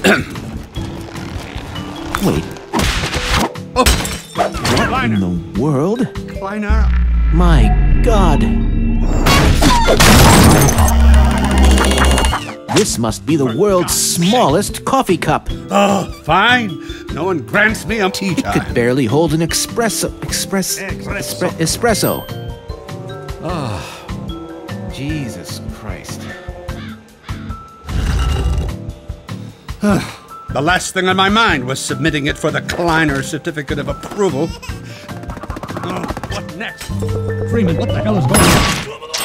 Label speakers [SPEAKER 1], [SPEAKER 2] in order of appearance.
[SPEAKER 1] Wait.
[SPEAKER 2] Oh!
[SPEAKER 1] What in the world?
[SPEAKER 2] Kleiner.
[SPEAKER 1] My God. This must be the world's smallest coffee cup.
[SPEAKER 2] Oh, fine. No one grants me a tea
[SPEAKER 1] It
[SPEAKER 2] time.
[SPEAKER 1] could barely hold an espresso. Oh, Jesus Christ.
[SPEAKER 2] The last thing on my mind was submitting it for the Kleiner certificate of approval. Oh, what next?
[SPEAKER 3] Freeman, what the hell is going on?